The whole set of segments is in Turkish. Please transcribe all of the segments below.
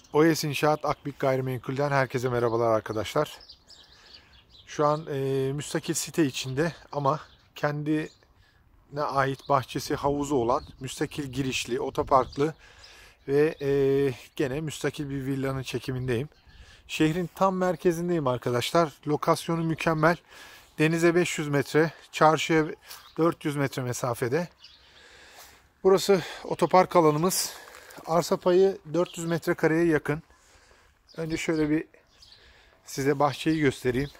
OES İnşaat Akbik Gayrimenkul'den herkese merhabalar arkadaşlar. Şu an müstakil site içinde ama kendine ait bahçesi, havuzu olan müstakil girişli, otoparklı ve gene müstakil bir villanın çekimindeyim. Şehrin tam merkezindeyim arkadaşlar. Lokasyonu mükemmel. Denize 500 metre, çarşıya 400 metre mesafede. Burası otopark alanımız. Arsa payı 400 metrekareye yakın. Önce şöyle bir size bahçeyi göstereyim.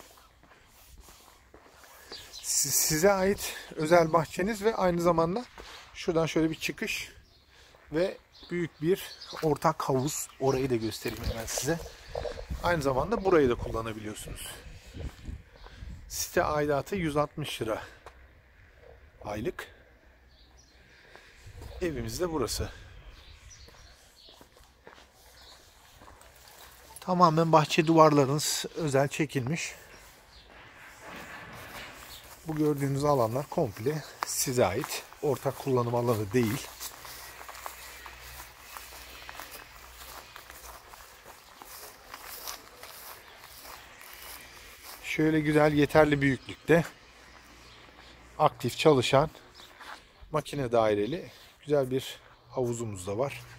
Size ait özel bahçeniz ve aynı zamanda şuradan şöyle bir çıkış ve büyük bir ortak havuz. Orayı da göstereyim hemen size. Aynı zamanda burayı da kullanabiliyorsunuz. Site aidatı 160 lira aylık. Evimiz de burası. Tamamen bahçe duvarlarınız özel çekilmiş. Bu gördüğünüz alanlar komple size ait. Ortak kullanım alanı değil. Şöyle güzel, yeterli büyüklükte aktif çalışan makine daireli güzel bir havuzumuz da var.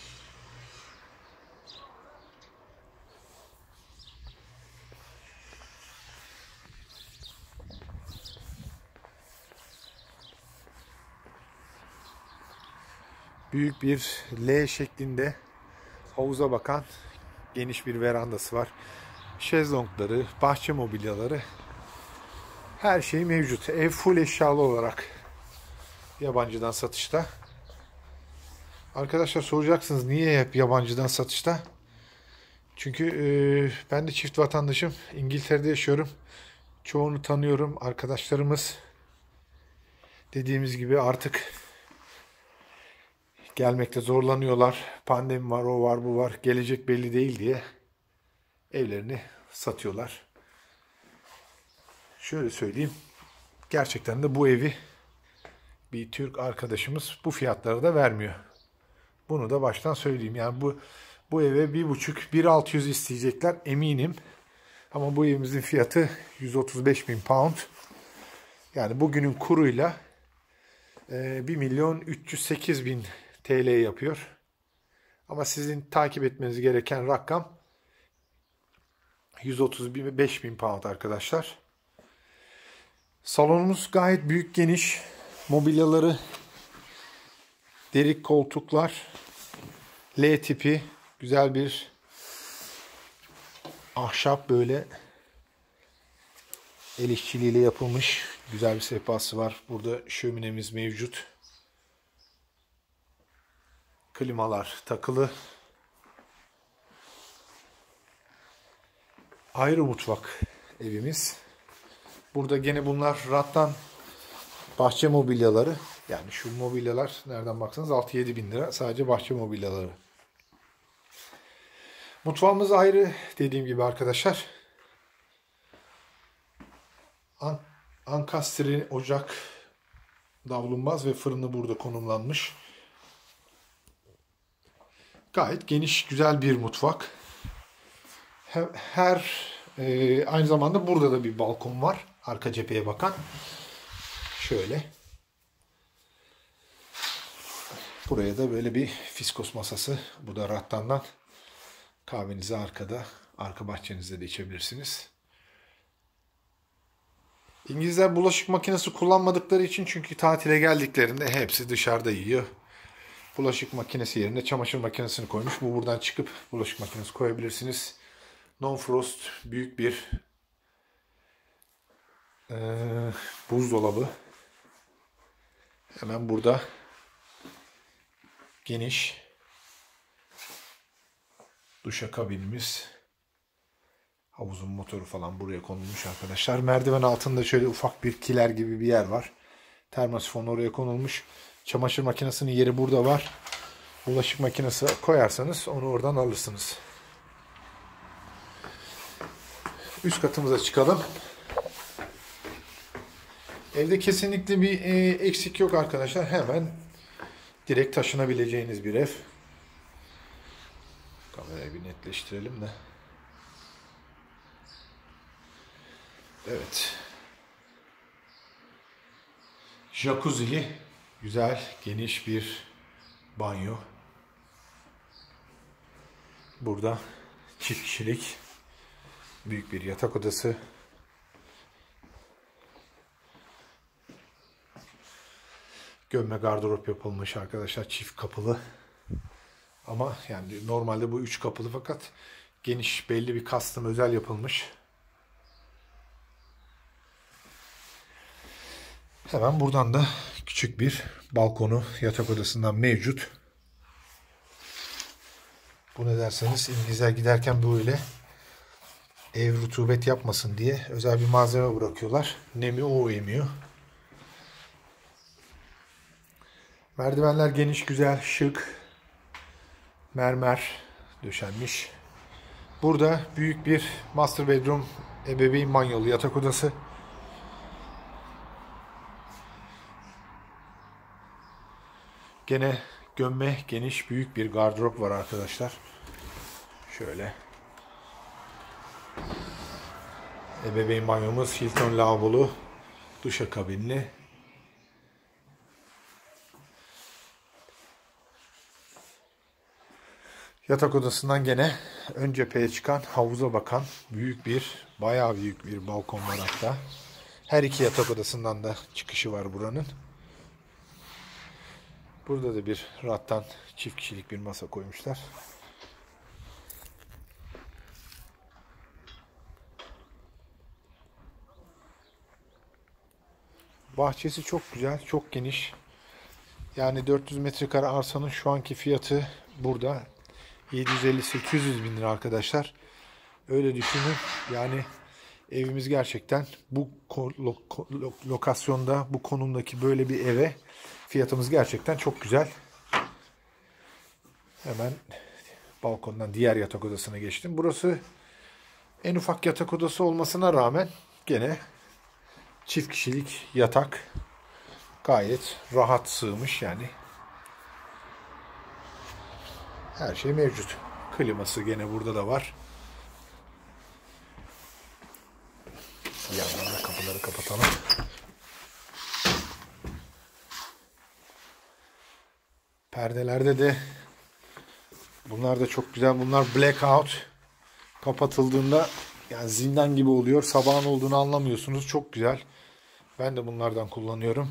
Büyük bir L şeklinde havuza bakan geniş bir verandası var. Şezlongları, bahçe mobilyaları, her şey mevcut. Ev full eşyalı olarak yabancıdan satışta. Arkadaşlar soracaksınız niye hep yabancıdan satışta? Çünkü ben de çift vatandaşım. İngiltere'de yaşıyorum. Çoğunu tanıyorum. Arkadaşlarımız dediğimiz gibi artık gelmekte zorlanıyorlar. Pandemi var, o var, bu var. Gelecek belli değil diye evlerini satıyorlar. Şöyle söyleyeyim. Gerçekten de bu evi bir Türk arkadaşımız bu fiyatlara da vermiyor. Bunu da baştan söyleyeyim. Yani bu eve 1,5-1,600 isteyecekler eminim. Ama bu evimizin fiyatı 135.000 pound. Yani bugünün kuruyla 1.308.000 TL yapıyor. Ama sizin takip etmeniz gereken rakam 135.000 pound arkadaşlar. Salonumuz gayet büyük, geniş. Mobilyaları derik koltuklar, L tipi güzel bir ahşap, böyle el işçiliğiyle yapılmış güzel bir sehpası var. Burada şöminemiz mevcut. Klimalar takılı. Ayrı mutfak evimiz. Burada gene bunlar rattan bahçe mobilyaları. Yani şu mobilyalar nereden baksanız 6-7 bin lira. Sadece bahçe mobilyaları. Mutfağımız ayrı dediğim gibi arkadaşlar. Ankastre ocak, davlumbaz ve fırını burada konumlanmış. Gayet geniş, güzel bir mutfak. Aynı zamanda burada da bir balkon var. Arka cepheye bakan. Şöyle. Buraya da böyle bir fiskos masası. Bu da rattandan. Kahvenizi arkada, arka bahçenizde de içebilirsiniz. İngilizler bulaşık makinesi kullanmadıkları için, çünkü tatile geldiklerinde hepsi dışarıda yiyor. Bulaşık makinesi yerine çamaşır makinesini koymuş. Bu buradan çıkıp bulaşık makinesi koyabilirsiniz. Non-frost büyük bir buzdolabı. Hemen burada geniş duşakabinimiz. Havuzun motoru falan buraya konulmuş arkadaşlar. Merdiven altında şöyle ufak bir kiler gibi bir yer var. Termosifon oraya konulmuş. Çamaşır makinesinin yeri burada var. Bulaşık makinesi koyarsanız onu oradan alırsınız. Üst katımıza çıkalım. Evde kesinlikle bir eksik yok arkadaşlar. Hemen direkt taşınabileceğiniz bir ev. Kamerayı bir netleştirelim de. Evet. Jacuzzi'li güzel geniş bir banyo. Burada çift kişilik büyük bir yatak odası. Gömme gardırop yapılmış arkadaşlar, çift kapılı. Ama yani normalde bu 3 kapılı fakat geniş, belli bir custom özel yapılmış. Hemen buradan da küçük bir balkonu yatak odasından mevcut. Bu ne derseniz, İngilizler giderken böyle ev rutubet yapmasın diye özel bir malzeme bırakıyorlar. Nemi o emiyor. Merdivenler geniş, güzel, şık. Mermer döşenmiş. Burada büyük bir master bedroom, ebeveyn banyolu yatak odası. Gene gömme geniş büyük bir gardırop var arkadaşlar. Şöyle. Ebeveyn banyomuz Hilton lavabolu, duşakabinli. Yatak odasından gene ön cepheye çıkan, havuza bakan bayağı büyük bir balkon var hatta. Her iki yatak odasından da çıkışı var buranın. Burada da bir rattan çift kişilik bir masa koymuşlar. Bahçesi çok güzel, çok geniş. Yani 400 metrekare arsanın şu anki fiyatı burada 750-800 bin lira arkadaşlar. Öyle düşünün. Yani evimiz gerçekten bu lokasyonda, bu konumdaki böyle bir eve fiyatımız gerçekten çok güzel. Hemen balkondan diğer yatak odasına geçtim. Burası en ufak yatak odası olmasına rağmen gene çift kişilik yatak, gayet rahat sığmış yani. Her şey mevcut. Kliması gene burada da var. Bir yandan da kapıları kapatalım. Perdelerde de bunlar da çok güzel. Bunlar blackout. Kapatıldığında yani zindan gibi oluyor. Sabahın olduğunu anlamıyorsunuz. Çok güzel. Ben de bunlardan kullanıyorum.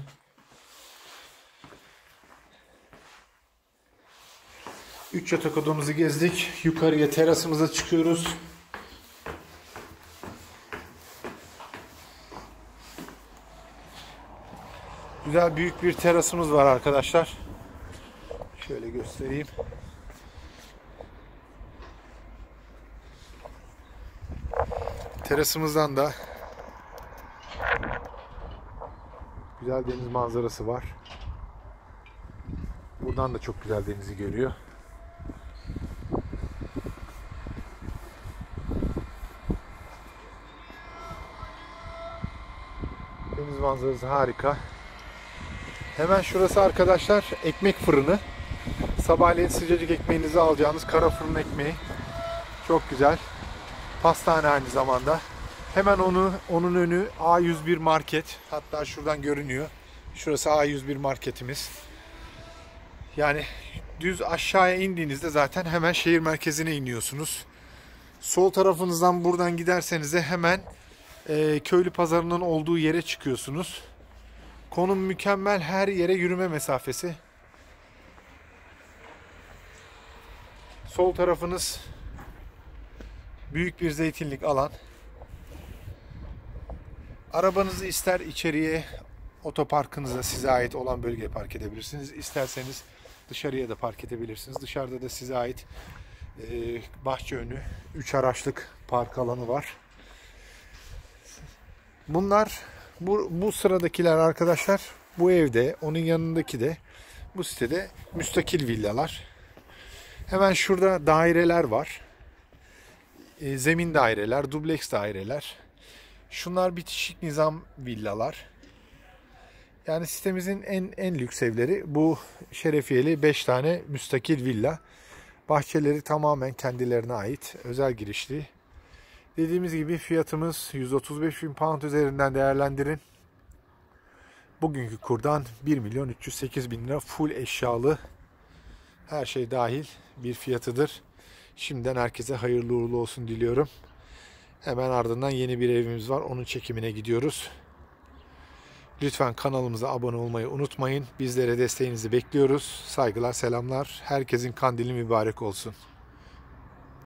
Üç yatak odamızı gezdik. Yukarıya terasımıza çıkıyoruz. Güzel büyük bir terasımız var arkadaşlar. Şöyle göstereyim. Terasımızdan da güzel deniz manzarası var. Buradan da çok güzel denizi görüyor. Deniz manzarası harika. Hemen şurası arkadaşlar ekmek fırını. Sabahleyin sıcacık ekmeğinizi alacağınız kara fırın ekmeği. Çok güzel. Pastane aynı zamanda. Hemen onun önü A101 market. Hatta şuradan görünüyor. Şurası A101 marketimiz. Yani düz aşağıya indiğinizde zaten hemen şehir merkezine iniyorsunuz. Sol tarafınızdan buradan giderseniz de hemen köylü pazarının olduğu yere çıkıyorsunuz. Konum mükemmel, her yere yürüme mesafesi. Sol tarafınız büyük bir zeytinlik alan. Arabanızı ister içeriye, otoparkınıza, size ait olan bölgeye park edebilirsiniz. İsterseniz dışarıya da park edebilirsiniz. Dışarıda da size ait bahçe önü 3 araçlık park alanı var. Bunlar bu sıradakiler arkadaşlar, bu evde, onun yanındaki de bu sitede müstakil villalar. Hemen şurada daireler var. Zemin daireler, dubleks daireler. Şunlar bitişik nizam villalar. Yani sitemizin en lüks evleri bu şerefiyeli 5 tane müstakil villa. Bahçeleri tamamen kendilerine ait. Özel girişli. Dediğimiz gibi fiyatımız 135.000 pound üzerinden değerlendirin. Bugünkü kurdan 1.308.000 lira full eşyalı, her şey dahil bir fiyatıdır. Şimdiden herkese hayırlı uğurlu olsun diliyorum. Hemen ardından yeni bir evimiz var. Onun çekimine gidiyoruz. Lütfen kanalımıza abone olmayı unutmayın. Bizlere desteğinizi bekliyoruz. Saygılar, selamlar. Herkesin kandili mübarek olsun.